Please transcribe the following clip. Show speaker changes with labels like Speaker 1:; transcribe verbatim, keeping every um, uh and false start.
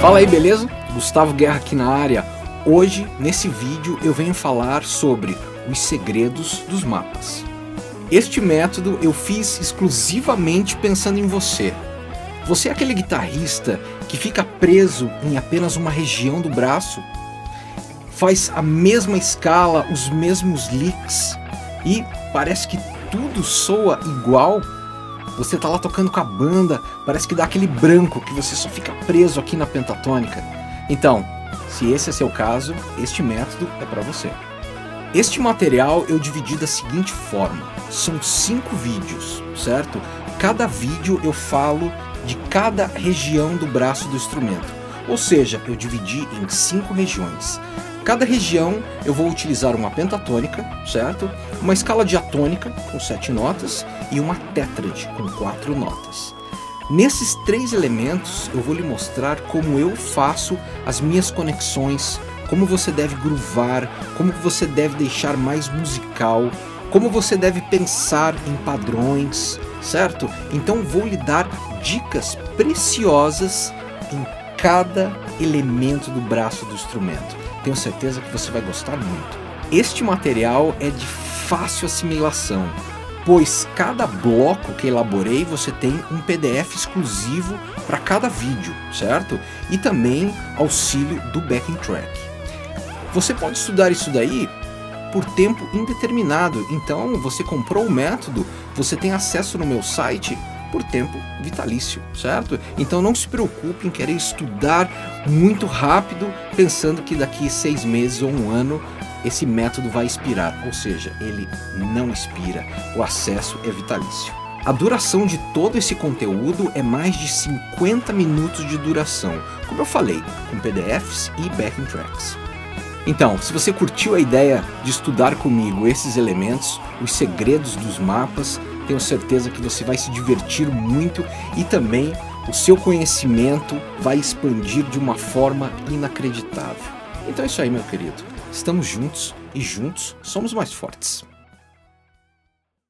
Speaker 1: Fala aí, beleza? Gustavo Guerra aqui na área. Hoje, nesse vídeo, eu venho falar sobre os segredos dos mapas. Este método eu fiz exclusivamente pensando em você. Você é aquele guitarrista que fica preso em apenas uma região do braço, faz a mesma escala, os mesmos licks e parece que tudo soa igual. Você tá lá tocando com a banda, parece que dá aquele branco que você só fica preso aqui na pentatônica. Então, se esse é seu caso, este método é para você. Este material eu dividi da seguinte forma: são cinco vídeos, certo? Cada vídeo eu falo de cada região do braço do instrumento, ou seja, eu dividi em cinco regiões. Cada região eu vou utilizar uma pentatônica, certo? Uma escala diatônica com sete notas e uma tétrade com quatro notas. Nesses três elementos eu vou lhe mostrar como eu faço as minhas conexões, como você deve groovar, como você deve deixar mais musical, como você deve pensar em padrões, certo? Então vou lhe dar dicas preciosas em cada elemento do braço do instrumento. Tenho certeza que você vai gostar muito. Este material é de fácil assimilação, pois cada bloco que elaborei você tem um P D F exclusivo para cada vídeo, certo? E também auxílio do backing track. Você pode estudar isso daí por tempo indeterminado, então você comprou o método, você tem acesso no meu site por tempo vitalício, certo? Então não se preocupe em querer estudar muito rápido, pensando que daqui seis meses ou um ano esse método vai expirar, ou seja, ele não expira, o acesso é vitalício. A duração de todo esse conteúdo é mais de cinquenta minutos de duração, como eu falei, com P D Fs e backing tracks. Então, se você curtiu a ideia de estudar comigo esses elementos, os segredos dos mapas, tenho certeza que você vai se divertir muito e também o seu conhecimento vai expandir de uma forma inacreditável. Então é isso aí, meu querido. Estamos juntos e juntos somos mais fortes.